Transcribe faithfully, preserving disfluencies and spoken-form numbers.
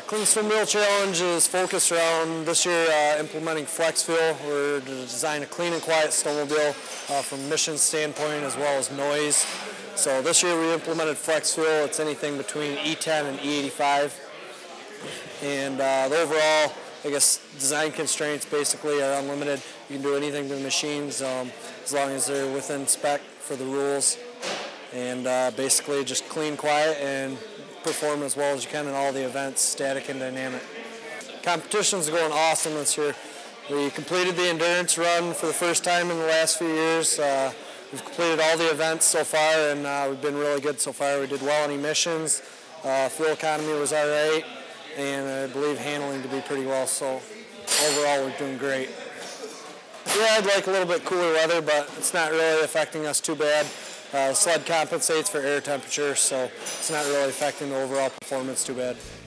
Clean Swim Wheel Challenge is focused around this year uh, implementing flex fuel. We're to design a clean and quiet snowmobile uh, from emission standpoint as well as noise. So this year we implemented flex fuel. It's anything between E ten and E eighty-five. And uh, the overall, I guess, design constraints basically are unlimited. You can do anything to the machines um, as long as they're within spec for the rules. And uh, basically just clean, quiet, and perform as well as you can in all the events, static and dynamic. Competition's going awesome this year. We completed the endurance run for the first time in the last few years. Uh, we've completed all the events so far, and uh, we've been really good so far. We did well on emissions, uh, fuel economy was all right, and I believe handling to be pretty well, so overall we're doing great. Yeah, I'd like a little bit cooler weather, but it's not really affecting us too bad. Uh, the sled compensates for air temperature, so it's not really affecting the overall performance too bad.